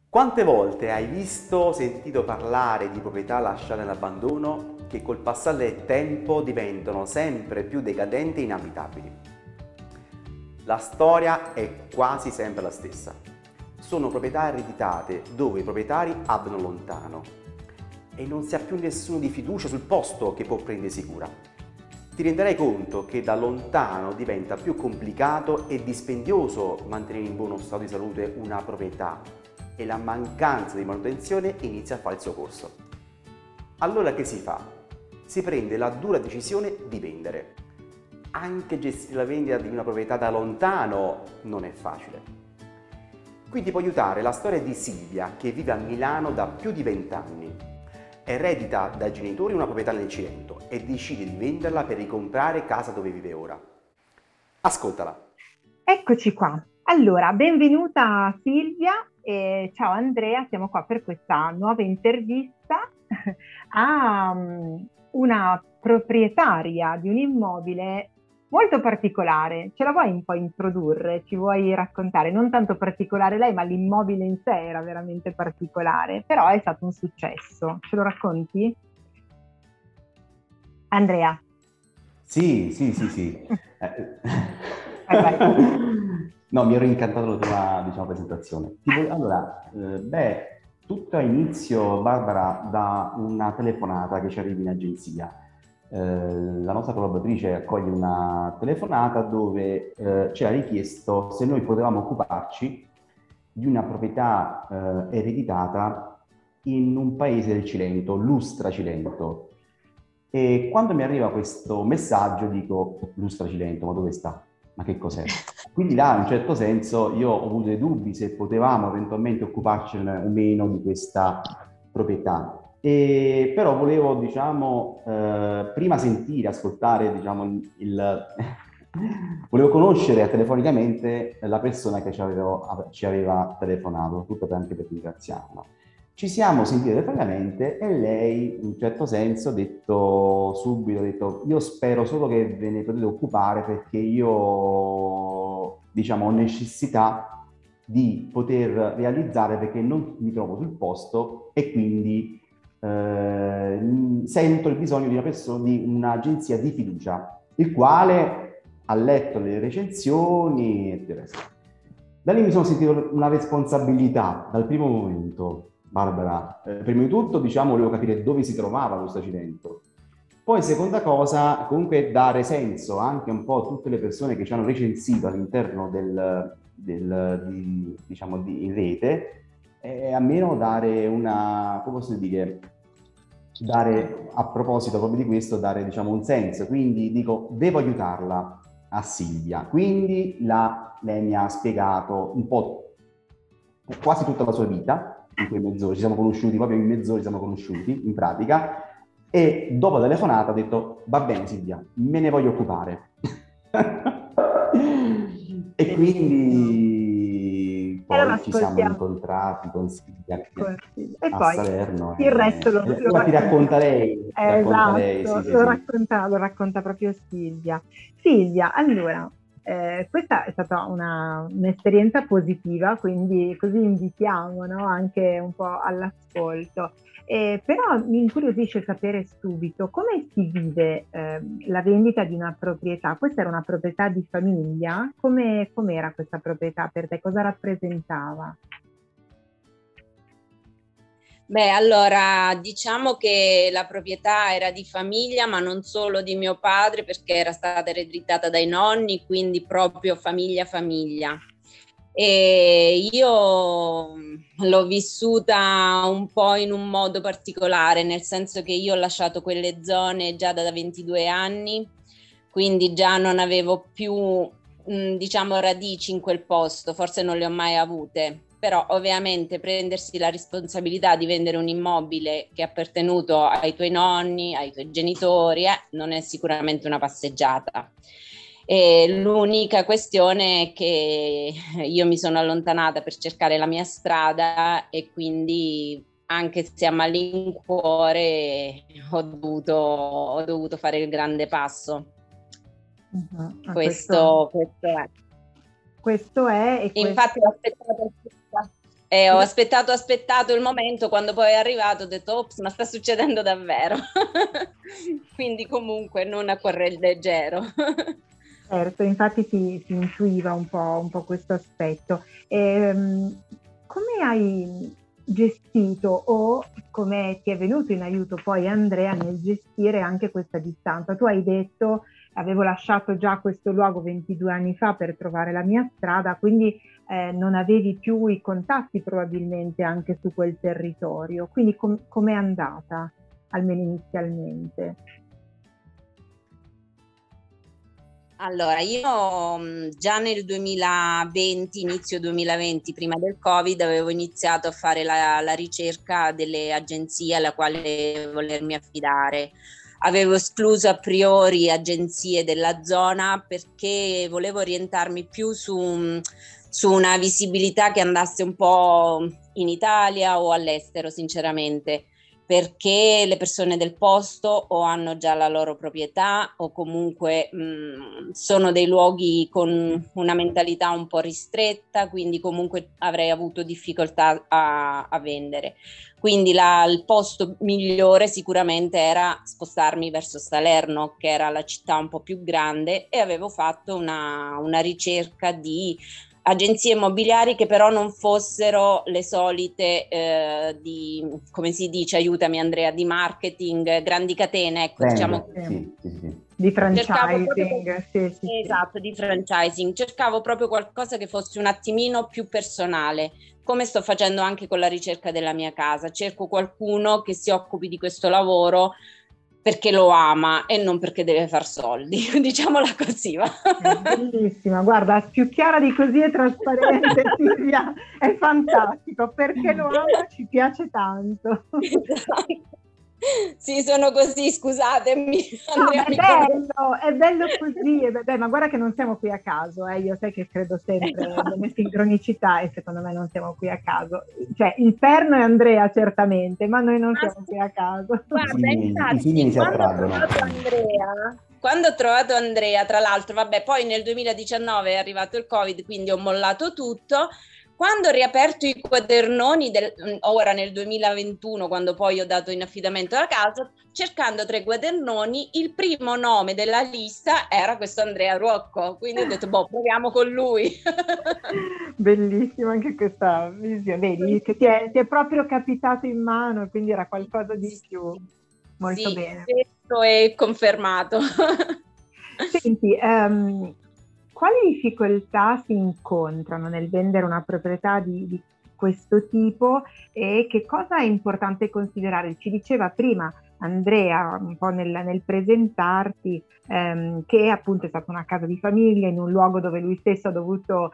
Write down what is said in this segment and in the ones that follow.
Quante volte hai visto o sentito parlare di proprietà lasciate all'abbandono che col passare del tempo diventano sempre più decadenti e inabitabili? La storia è quasi sempre la stessa. Sono proprietà ereditate dove i proprietari abitano lontano e non si ha più nessuno di fiducia sul posto che può prendersi cura. Ti renderai conto che da lontano diventa più complicato e dispendioso mantenere in buono stato di salute una proprietà e la mancanza di manutenzione inizia a fare il suo corso. Allora che si fa? Si prende la dura decisione di vendere. Anche gestire la vendita di una proprietà da lontano non è facile. Qui ti può aiutare la storia di Silvia, che vive a Milano da più di 20 anni. Eredita dai genitori una proprietà nel Cilento e decide di venderla per ricomprare casa dove vive ora. Ascoltala. Eccoci qua. Allora, benvenuta Silvia e ciao Andrea, siamo qua per questa nuova intervista a una proprietaria di un immobile molto particolare. Ce la vuoi un po' introdurre? Ci vuoi raccontare? Non tanto particolare lei, ma l'immobile in sé era veramente particolare, però è stato un successo. Ce lo racconti? Andrea. Sì, sì, sì, sì. Vai, vai. No, mi ero incantato della tua, presentazione. Allora, tutto ha inizio, Barbara, da una telefonata che ci arriva in agenzia. La nostra collaboratrice accoglie una telefonata dove ci ha richiesto se noi potevamo occuparci di una proprietà ereditata in un paese del Cilento, Lustra Cilento. E quando mi arriva questo messaggio dico, Lustra Cilento, ma dove sta? Ma che cos'è? Quindi là, in un certo senso, io ho avuto dei dubbi se potevamo eventualmente occuparcene o meno di questa proprietà. Però volevo, prima sentire, ascoltare, volevo conoscere telefonicamente la persona che ci aveva telefonato, tutto anche per ringraziarla. Ci siamo sentiti telefonicamente e lei, in un certo senso, ha detto subito, io spero solo che ve ne potete occupare perché io, ho necessità di poter realizzare perché non mi trovo sul posto e quindi sento il bisogno di una persona, di un'agenzia di fiducia, il quale ha letto le recensioni e il resto. Da lì mi sono sentito una responsabilità dal primo momento. Barbara, prima di tutto, volevo capire dove si trovava questo Cilento. Poi, seconda cosa, comunque dare senso anche un po' a tutte le persone che ci hanno recensito all'interno in rete, e almeno dare una, come posso dire, dare, a proposito proprio di questo, dare, un senso. Quindi dico, devo aiutarla a Silvia. Quindi lei mi ha spiegato un po' quasi tutta la sua vita, in quei mezz'ore, ci siamo conosciuti, proprio in mezz'ora ci siamo conosciuti, in pratica, e dopo la telefonata ha detto, va bene Silvia, me ne voglio occupare. E quindi Allora poi ci siamo ascoltiamo. incontrati con Silvia E a poi Salerno il resto e lo ora ti racconta. racconta lei, Esatto, sì, sì, sì. lo racconta proprio Silvia. Silvia, allora, questa è stata un'esperienza positiva, quindi così invitiamo, no, anche un po' all'ascolto. Però mi incuriosisce sapere subito come si vive la vendita di una proprietà. Questa era una proprietà di famiglia? Com'era questa proprietà per te? Cosa rappresentava? Beh, allora diciamo che la proprietà era di famiglia, ma non solo di mio padre, perché era stata ereditata dai nonni, quindi proprio famiglia famiglia. E io l'ho vissuta un po' in un modo particolare, nel senso che io ho lasciato quelle zone già da 22 anni, quindi già non avevo più, radici in quel posto, forse non le ho mai avute. Però ovviamente prendersi la responsabilità di vendere un immobile che è appartenuto ai tuoi nonni, ai tuoi genitori, non è sicuramente una passeggiata. E l'unica questione è che io mi sono allontanata per cercare la mia strada e quindi anche se a malincuore ho dovuto fare il grande passo. Questo è. Questo è. Infatti ho aspettato E ho aspettato il momento, quando poi è arrivato ho detto ops, ma sta succedendo davvero. Quindi comunque non a cuore leggero. Certo, infatti si intuiva un po' questo aspetto. Come hai gestito o come ti è venuto in aiuto poi Andrea nel gestire anche questa distanza? Tu hai detto, avevo lasciato già questo luogo 22 anni fa per trovare la mia strada, quindi non avevi più i contatti probabilmente anche su quel territorio. Quindi com'è andata, almeno inizialmente? Allora, io già nel 2020, inizio 2020, prima del Covid, avevo iniziato a fare la ricerca delle agenzie alla quale volermi affidare. Avevo escluso a priori agenzie della zona perché volevo orientarmi più su una visibilità che andasse un po' in Italia o all'estero, sinceramente, perché le persone del posto o hanno già la loro proprietà o comunque sono dei luoghi con una mentalità un po' ristretta, quindi comunque avrei avuto difficoltà a vendere. Quindi il posto migliore sicuramente era spostarmi verso Salerno, che era la città un po' più grande, e avevo fatto una ricerca di agenzie immobiliari che però non fossero le solite come si dice, aiutami Andrea, di marketing, grandi catene, ecco, diciamo Sì. Di franchising, esatto, di franchising. Cercavo proprio qualcosa che fosse un attimino più personale, come sto facendo anche con la ricerca della mia casa. Cerco qualcuno che si occupi di questo lavoro perché lo ama e non perché deve far soldi, diciamola così, va. Bellissima, guarda, più chiara di così e trasparente, Silvia, è fantastico, perché lo ama, ci piace tanto. Esatto. Sì, sono così, scusatemi. No, è bello così, ma guarda che non siamo qui a caso, io sai che credo sempre nelle sincronicità e secondo me non siamo qui a caso, cioè il perno è Andrea certamente, ma noi non siamo qui a caso. Guarda, infatti, quando ho trovato Andrea, tra l'altro, vabbè, poi nel 2019 è arrivato il Covid, quindi ho mollato tutto. Quando ho riaperto i quadernoni, ora nel 2021, quando poi ho dato in affidamento la casa, cercando tra i quadernoni, il primo nome della lista era questo Andrea Ruocco, quindi ho detto, proviamo con lui. Bellissima anche questa visione, vedi che ti è proprio capitato in mano, quindi era qualcosa di più. Molto bene. Questo è confermato. Senti, quali difficoltà si incontrano nel vendere una proprietà di questo tipo e che cosa è importante considerare? Ci diceva prima Andrea, un po' nel presentarti, che appunto è stata una casa di famiglia in un luogo dove lui stesso ha dovuto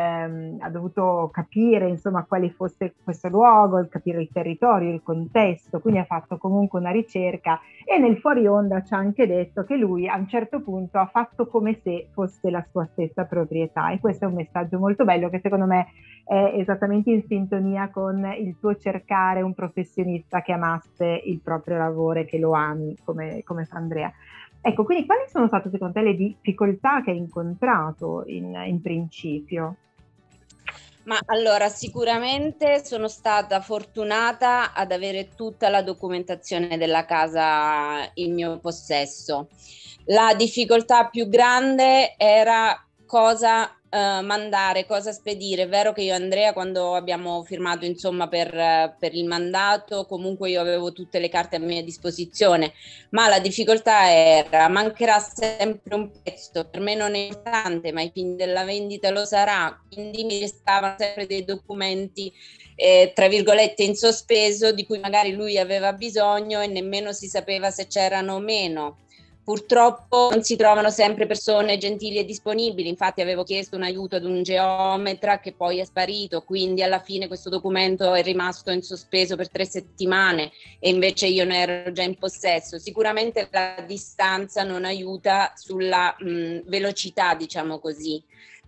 capire insomma quale fosse questo luogo, capire il territorio, il contesto, quindi ha fatto comunque una ricerca e nel fuori onda ci ha anche detto che lui a un certo punto ha fatto come se fosse la sua stessa proprietà, e questo è un messaggio molto bello che secondo me è esattamente in sintonia con il tuo cercare un professionista che amasse il proprio lavoro e che lo ami come fa Andrea. Ecco, quindi quali sono state secondo te le difficoltà che hai incontrato in principio? Ma allora, sicuramente sono stata fortunata ad avere tutta la documentazione della casa in mio possesso. La difficoltà più grande era cosa mandare, cosa spedire. È vero che io e Andrea, quando abbiamo firmato insomma per il mandato, comunque io avevo tutte le carte a mia disposizione, ma la difficoltà era mancherà sempre un pezzo, per me non è importante, ma ai fini della vendita lo sarà, quindi mi restavano sempre dei documenti tra virgolette in sospeso di cui magari lui aveva bisogno e nemmeno si sapeva se c'erano o meno. Purtroppo non si trovano sempre persone gentili e disponibili, infatti avevo chiesto un aiuto ad un geometra che poi è sparito, quindi alla fine questo documento è rimasto in sospeso per 3 settimane e invece io ne ero già in possesso. Sicuramente la distanza non aiuta sulla velocità, diciamo così,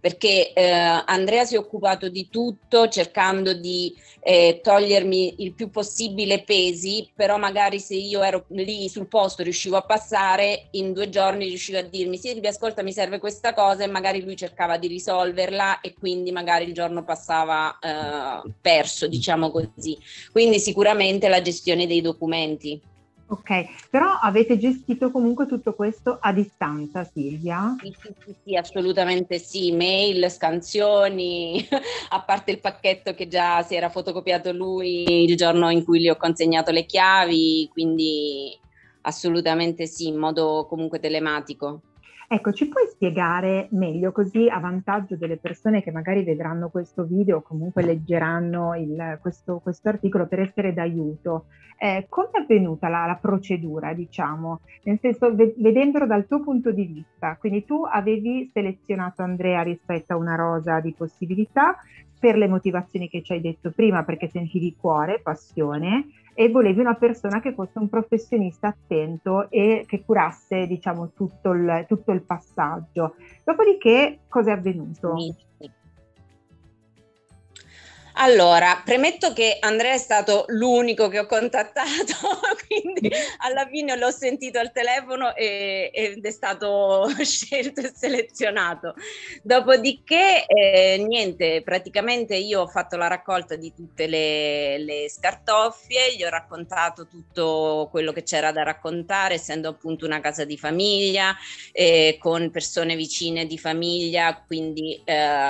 perché Andrea si è occupato di tutto cercando di togliermi il più possibile pesi, però magari se io ero lì sul posto riuscivo a passare, in 2 giorni riusciva a dirmi Silvia, ascolta, mi serve questa cosa, e magari lui cercava di risolverla e quindi magari il giorno passava perso, diciamo così. Quindi sicuramente la gestione dei documenti. Ok, però avete gestito comunque tutto questo a distanza, Silvia? Sì, assolutamente sì, mail, scansioni, a parte il pacchetto che già si era fotocopiato lui il giorno in cui gli ho consegnato le chiavi, quindi assolutamente sì, in modo comunque telematico. Ecco, ci puoi spiegare meglio, così a vantaggio delle persone che magari vedranno questo video o comunque leggeranno questo articolo per essere d'aiuto. Come è avvenuta la procedura, diciamo? Nel senso, vedendolo dal tuo punto di vista, quindi tu avevi selezionato Andrea rispetto a una rosa di possibilità per le motivazioni che ci hai detto prima, perché sentivi cuore, passione, e volevi una persona che fosse un professionista attento e che curasse, diciamo, tutto il passaggio. Dopodiché, cosa è avvenuto? Sì. Allora, premetto che Andrea è stato l'unico che ho contattato, quindi alla fine l'ho sentito al telefono ed è stato scelto e selezionato. Dopodiché, niente, praticamente io ho fatto la raccolta di tutte le scartoffie, gli ho raccontato tutto quello che c'era da raccontare, essendo appunto una casa di famiglia, con persone vicine di famiglia, quindi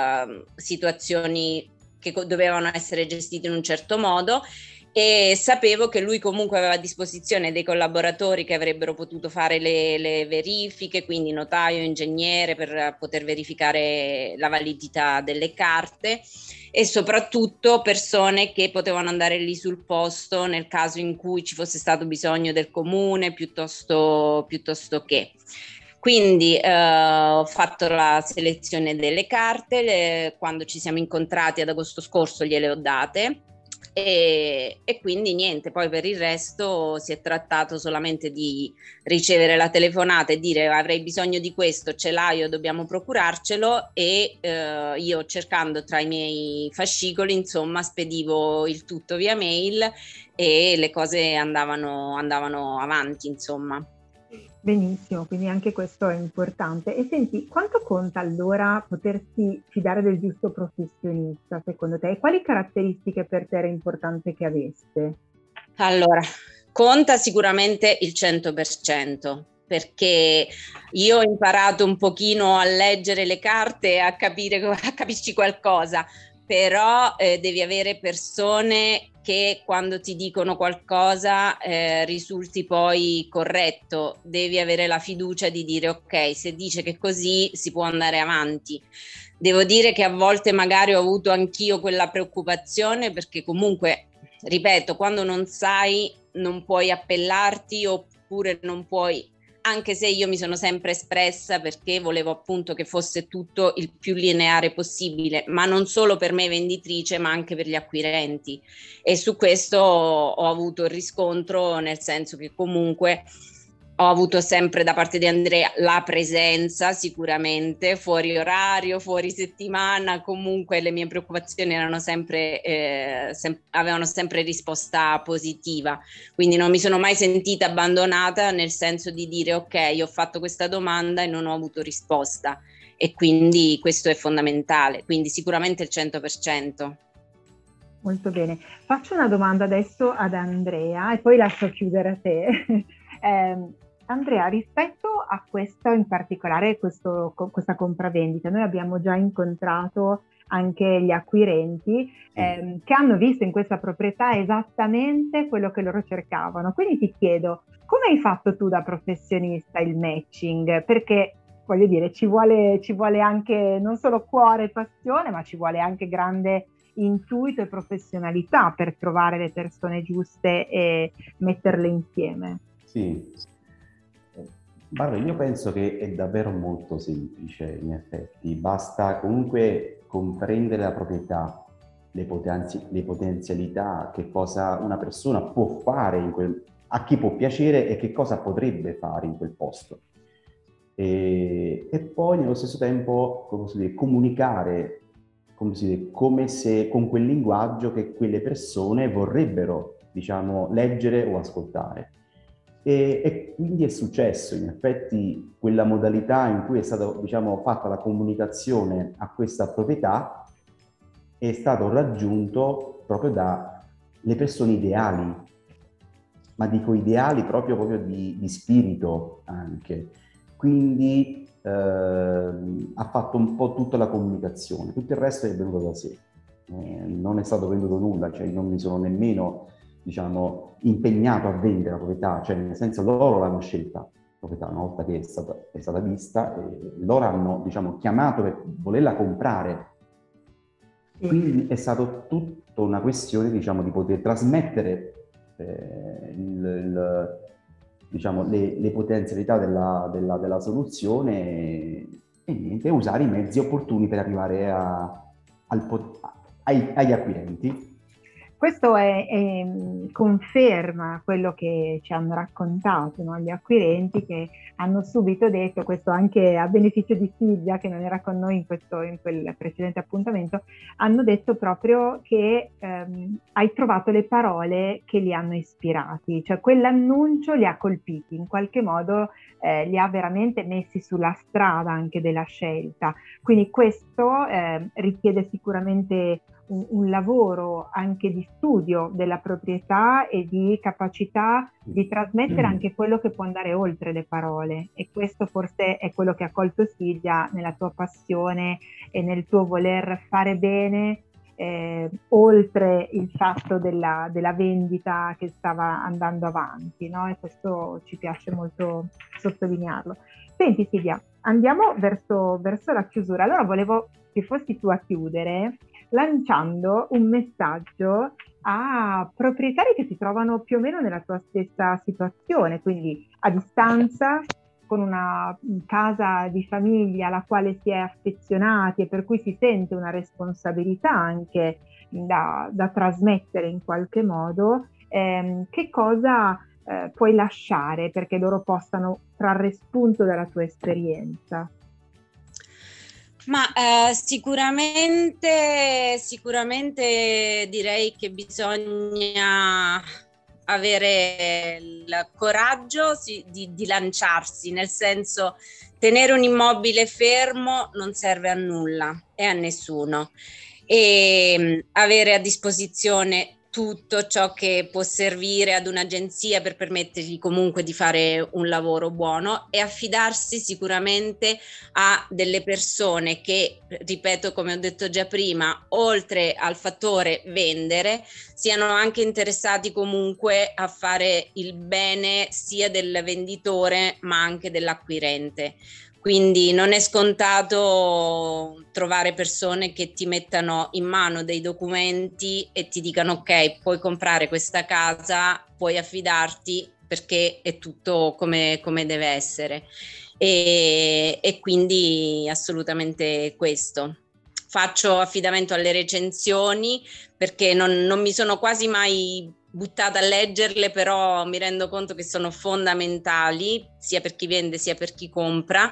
situazioni che dovevano essere gestite in un certo modo, e sapevo che lui comunque aveva a disposizione dei collaboratori che avrebbero potuto fare le verifiche, quindi notaio, ingegnere, per poter verificare la validità delle carte, e soprattutto persone che potevano andare lì sul posto nel caso in cui ci fosse stato bisogno del comune piuttosto che. Quindi ho fatto la selezione delle carte, quando ci siamo incontrati ad agosto scorso gliele ho date e quindi niente, poi per il resto si è trattato solamente di ricevere la telefonata e dire avrei bisogno di questo, ce l'hai o dobbiamo procurarcelo, e io cercando tra i miei fascicoli insomma spedivo il tutto via mail e le cose andavano avanti insomma. Benissimo, quindi anche questo è importante. E senti, quanto conta allora potersi fidare del giusto professionista, secondo te? E quali caratteristiche per te era importante che avesse? Allora, conta sicuramente il 100%, perché io ho imparato un pochino a leggere le carte e a capirci qualcosa, però devi avere persone che quando ti dicono qualcosa risulti poi corretto, devi avere la fiducia di dire ok, se dice che così si può andare avanti. Devo dire che a volte magari ho avuto anch'io quella preoccupazione, perché comunque, ripeto, quando non sai non puoi appellarti, oppure non puoi, anche se io mi sono sempre espressa perché volevo appunto che fosse tutto il più lineare possibile, ma non solo per me venditrice, ma anche per gli acquirenti. E su questo ho avuto il riscontro, nel senso che comunque ho avuto sempre da parte di Andrea la presenza, sicuramente, fuori orario, fuori settimana, comunque le mie preoccupazioni erano sempre, avevano sempre risposta positiva, quindi non mi sono mai sentita abbandonata, nel senso di dire ok, ho fatto questa domanda e non ho avuto risposta, e quindi questo è fondamentale, quindi sicuramente il 100%. Molto bene. Faccio una domanda adesso ad Andrea e poi lascio chiudere a te. Andrea, rispetto a questo in particolare, questa compravendita, noi abbiamo già incontrato anche gli acquirenti che hanno visto in questa proprietà esattamente quello che loro cercavano. Quindi ti chiedo, come hai fatto tu da professionista il matching? Perché voglio dire, ci vuole anche non solo cuore e passione, ma ci vuole anche grande intuito e professionalità per trovare le persone giuste e metterle insieme. Sì. Guarda, io penso che è davvero molto semplice, in effetti. Basta comunque comprendere la proprietà, le potenzialità, che cosa una persona può fare a chi può piacere e che cosa potrebbe fare in quel posto. e poi nello stesso tempo, come si dice, comunicare, come se con quel linguaggio che quelle persone vorrebbero, diciamo, leggere o ascoltare. E quindi è successo, in effetti, quella modalità in cui è stata, diciamo, fatta la comunicazione a questa proprietà è stato raggiunto proprio dalle persone ideali, ma dico ideali proprio di spirito anche. Quindi ha fatto un po' tutta la comunicazione, tutto il resto è venuto da sé. Non è stato venduto nulla, cioè non mi sono nemmeno, diciamo, impegnato a vendere la proprietà, cioè nel senso loro l'hanno scelta, la proprietà, una volta che è stata vista, loro hanno, diciamo, chiamato per volerla comprare. Quindi è stato tutta una questione, diciamo, di poter trasmettere diciamo, le potenzialità della soluzione e niente, usare i mezzi opportuni per arrivare agli acquirenti. Questo conferma quello che ci hanno raccontato, no? Gli acquirenti che hanno subito detto, questo anche a beneficio di Silvia che non era con noi in quel precedente appuntamento, hanno detto proprio che hai trovato le parole che li hanno ispirati, cioè quell'annuncio li ha colpiti, in qualche modo li ha veramente messi sulla strada anche della scelta. Quindi questo richiede sicuramente un lavoro anche di studio della proprietà e di capacità di trasmettere anche quello che può andare oltre le parole, e questo forse è quello che ha colto Silvia nella tua passione e nel tuo voler fare bene, oltre il fatto della vendita che stava andando avanti, no? E questo ci piace molto sottolinearlo. Senti Silvia, andiamo verso la chiusura. Allora volevo che fossi tu a chiudere lanciando un messaggio a proprietari che si trovano più o meno nella tua stessa situazione, quindi a distanza, con una casa di famiglia alla quale si è affezionati e per cui si sente una responsabilità anche da trasmettere in qualche modo. Che cosa puoi lasciare perché loro possano trarre spunto dalla tua esperienza? Ma sicuramente direi che bisogna avere il coraggio di lanciarsi, nel senso, tenere un immobile fermo non serve a nulla e a nessuno, e avere a disposizione tutto ciò che può servire ad un'agenzia per permettergli comunque di fare un lavoro buono, e affidarsi sicuramente a delle persone che, ripeto, come ho detto già prima, oltre al fattore vendere, siano anche interessati comunque a fare il bene sia del venditore ma anche dell'acquirente. Quindi non è scontato trovare persone che ti mettano in mano dei documenti e ti dicano ok, puoi comprare questa casa, puoi affidarti perché è tutto come deve essere. E quindi assolutamente questo. Faccio affidamento alle recensioni perché non mi sono quasi mai buttata a leggerle, però mi rendo conto che sono fondamentali sia per chi vende sia per chi compra,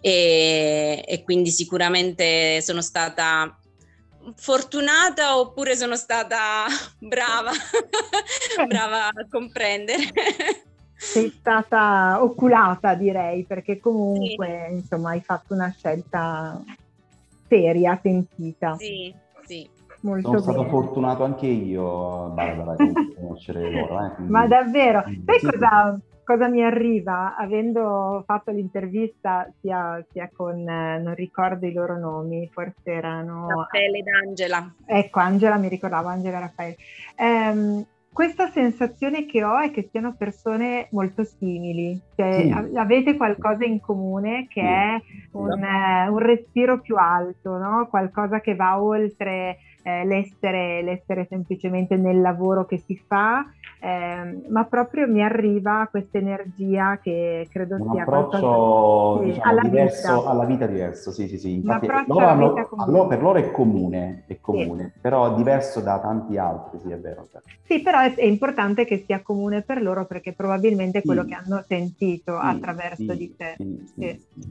e quindi sicuramente sono stata fortunata oppure sono stata brava brava a comprendere. Sei stata oculata, direi, perché comunque sì, insomma hai fatto una scelta seria, sentita. Sì, sì. Molto Sono stato bene. fortunato anche io, Barbara, di conoscere loro. Quindi, ma davvero? Sai sì, cosa mi arriva? Avendo fatto l'intervista sia con, non ricordo i loro nomi, forse erano... Raffaele ed Angela. Ecco, Angela, mi ricordavo, Angela e Raffaele. Questa sensazione che ho è che siano persone molto simili, cioè sì, avete qualcosa in comune che sì, è un respiro più alto, no? Qualcosa che va oltre l'essere semplicemente nel lavoro che si fa, ma proprio mi arriva questa energia che credo un sia approccio sì, diciamo, diverso, alla vita diverso, sì. Infatti per loro è comune, sì, però diverso da tanti altri, sì, è vero. Sì, però è importante che sia comune per loro perché probabilmente è quello che hanno sentito attraverso di te.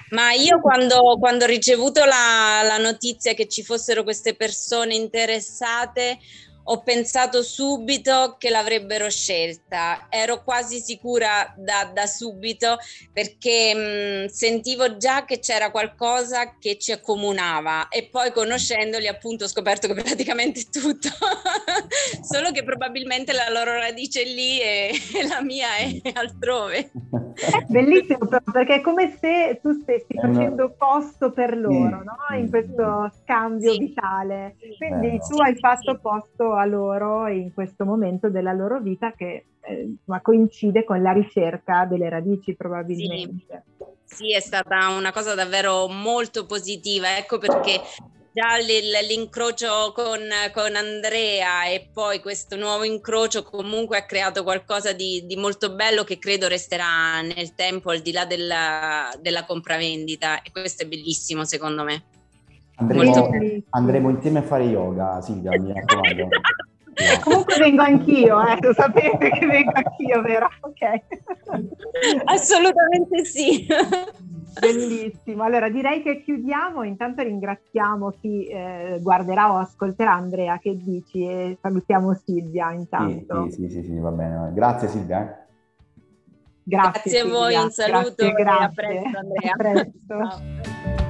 Ma io quando ho ricevuto la notizia che ci fossero queste persone interessate, ho pensato subito che l'avrebbero scelta. Ero quasi sicura da subito, perché sentivo già che c'era qualcosa che ci accomunava, e poi conoscendoli appunto ho scoperto che praticamente è tutto, solo che probabilmente la loro radice è lì e la mia è altrove. È bellissimo però, perché è come se tu stessi facendo posto per loro, no? In questo scambio vitale. Quindi tu hai fatto posto a loro in questo momento della loro vita che coincide con la ricerca delle radici probabilmente. Sì, è stata una cosa davvero molto positiva, ecco perché già l'incrocio con Andrea e poi questo nuovo incrocio comunque ha creato qualcosa di molto bello, che credo resterà nel tempo al di là della compravendita, e questo è bellissimo secondo me. Andremo insieme a fare yoga, Silvia, mi raccomando. Comunque vengo anch'io, lo sapete che vengo anch'io, vero? Ok. Assolutamente sì. Bellissimo, allora direi che chiudiamo, intanto ringraziamo chi guarderà o ascolterà. Andrea, che dici? E salutiamo Silvia intanto. Sì, va bene. Grazie Silvia. Grazie a voi, un saluto, grazie. e a presto Andrea. A presto. Ciao.